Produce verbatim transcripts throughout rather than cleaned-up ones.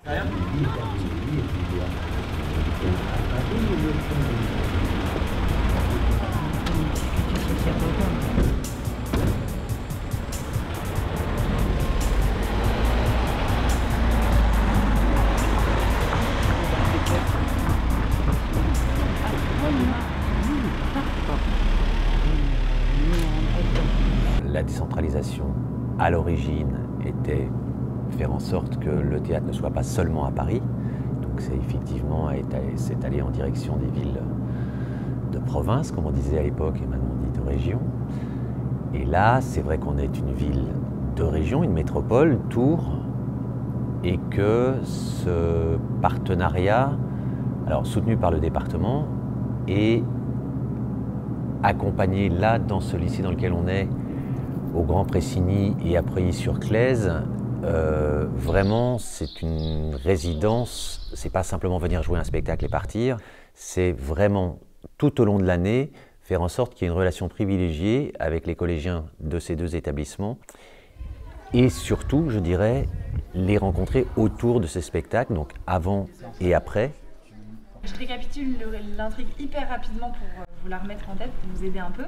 La décentralisation, à l'origine, était faire en sorte que le théâtre ne soit pas seulement à Paris. Donc c'est effectivement c'est aller en direction des villes de province, comme on disait à l'époque, et maintenant on dit de région. Et là, c'est vrai qu'on est une ville de région, une métropole, Tours, et que ce partenariat, alors soutenu par le département, est accompagné là, dans ce lycée dans lequel on est, au Grand Pressigny et à Preuilly-sur-Claise. Euh, vraiment, c'est une résidence, c'est pas simplement venir jouer un spectacle et partir, c'est vraiment tout au long de l'année faire en sorte qu'il y ait une relation privilégiée avec les collégiens de ces deux établissements et surtout, je dirais, les rencontrer autour de ces spectacles, donc avant et après. Je récapitule l'intrigue hyper rapidement pour vous la remettre en tête, pour vous aider un peu.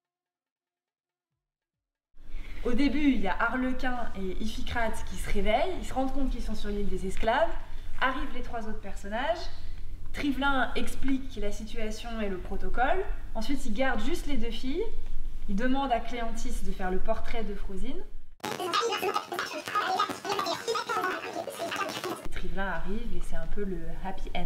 Au début, il y a Arlequin et Iphicrate qui se réveillent, ils se rendent compte qu'ils sont sur l'île des esclaves, arrivent les trois autres personnages, Trivelin explique la situation et le protocole, ensuite il garde juste les deux filles, il demande à Cléantis de faire le portrait de Frosine. Trivelin arrive et c'est un peu le happy end.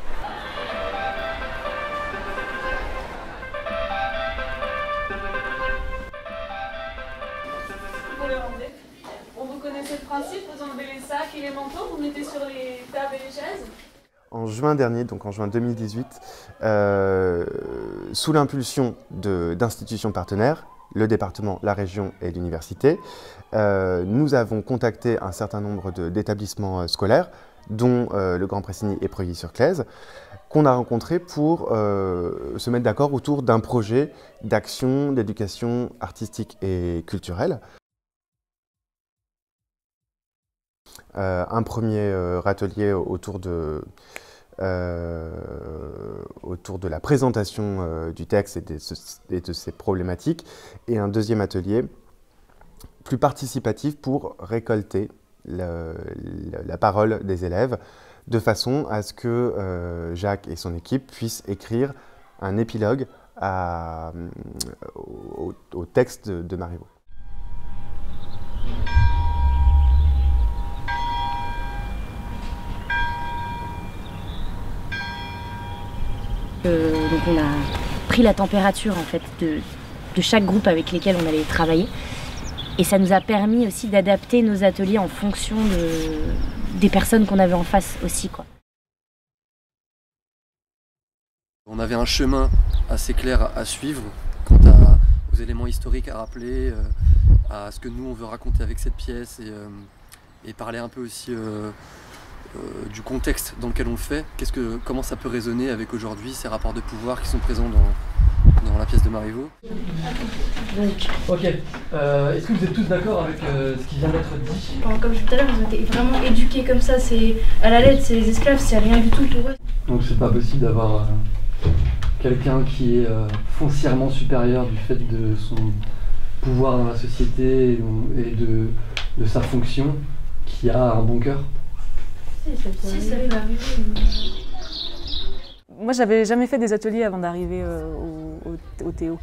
Bon, vous connaissez le principe, vous enlevez les sacs et les manteaux, vous mettez sur les tables et les chaises. En juin dernier, donc en juin deux mille dix-huit, euh, sous l'impulsion d'institutions partenaires, le département, la région et l'université, euh, nous avons contacté un certain nombre d'établissements scolaires, dont euh, le Grand Pressigny et Preuilly-sur-Claise, qu'on a rencontrés pour euh, se mettre d'accord autour d'un projet d'action, d'éducation artistique et culturelle. Euh, un premier euh, atelier autour de, euh, autour de la présentation euh, du texte et de, et de ses problématiques, et un deuxième atelier plus participatif pour récolter le, le, la parole des élèves, de façon à ce que euh, Jacques et son équipe puissent écrire un épilogue à, au, au texte de, de Marivaux. Euh, donc on a pris la température en fait de, de chaque groupe avec lesquels on allait travailler, et ça nous a permis aussi d'adapter nos ateliers en fonction de, des personnes qu'on avait en face aussi, quoi. On avait un chemin assez clair à suivre quant à, aux éléments historiques à rappeler, euh, à ce que nous on veut raconter avec cette pièce, et, euh, et parler un peu aussi euh, Euh, du contexte dans lequel on le fait. Qu'est-ce que, comment ça peut résonner avec aujourd'hui ces rapports de pouvoir qui sont présents dans, dans la pièce de Marivaux. Donc. Ok. Euh, Est-ce que vous êtes tous d'accord avec euh, ce qui vient d'être dit? Comme je disais tout à l'heure, ils ont été vraiment éduqués comme ça. C'est à la lettre, c'est les esclaves, c'est rien du tout pour eux. Donc c'est pas possible d'avoir euh, quelqu'un qui est euh, foncièrement supérieur du fait de son pouvoir dans la société et de, de sa fonction, qui a un bon cœur. Si, ça peut arriver. Moi, j'avais jamais fait des ateliers avant d'arriver euh, au, au, au Théo.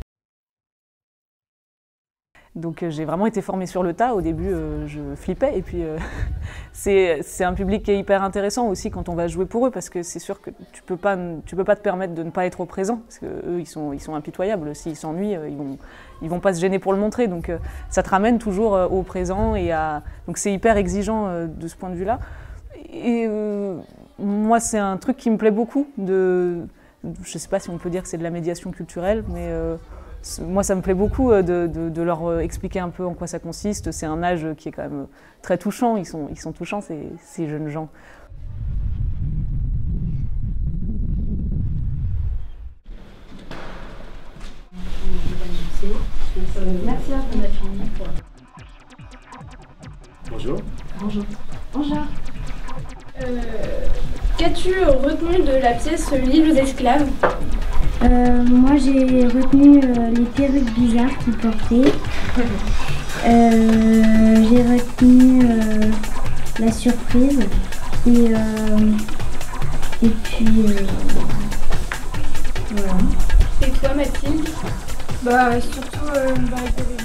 Donc euh, j'ai vraiment été formée sur le tas. Au début, euh, je flippais. Et puis, euh, c'est un public qui est hyper intéressant aussi quand on va jouer pour eux, parce que c'est sûr que tu peux pas, tu peux pas te permettre de ne pas être au présent, parce qu'eux, ils sont, ils sont impitoyables. S'ils s'ennuient, euh, ils vont, ils vont pas se gêner pour le montrer. Donc euh, ça te ramène toujours euh, au présent. Et à... Donc c'est hyper exigeant euh, de ce point de vue-là. Et euh, moi, c'est un truc qui me plaît beaucoup. De, je ne sais pas si on peut dire que c'est de la médiation culturelle, mais euh, moi, ça me plaît beaucoup de, de, de leur expliquer un peu en quoi ça consiste. C'est un âge qui est quand même très touchant. Ils sont, ils sont touchants, ces, ces jeunes gens. Merci à vous, on a fini. Bonjour. Bonjour. Bonjour. Euh, Qu'as-tu retenu de la pièce L'île aux esclaves? euh, Moi j'ai retenu euh, les perruques bizarres qu'ils portaient. Euh, j'ai retenu euh, la surprise et, euh, et puis euh, voilà. Et toi Mathilde? Bah surtout euh, bah,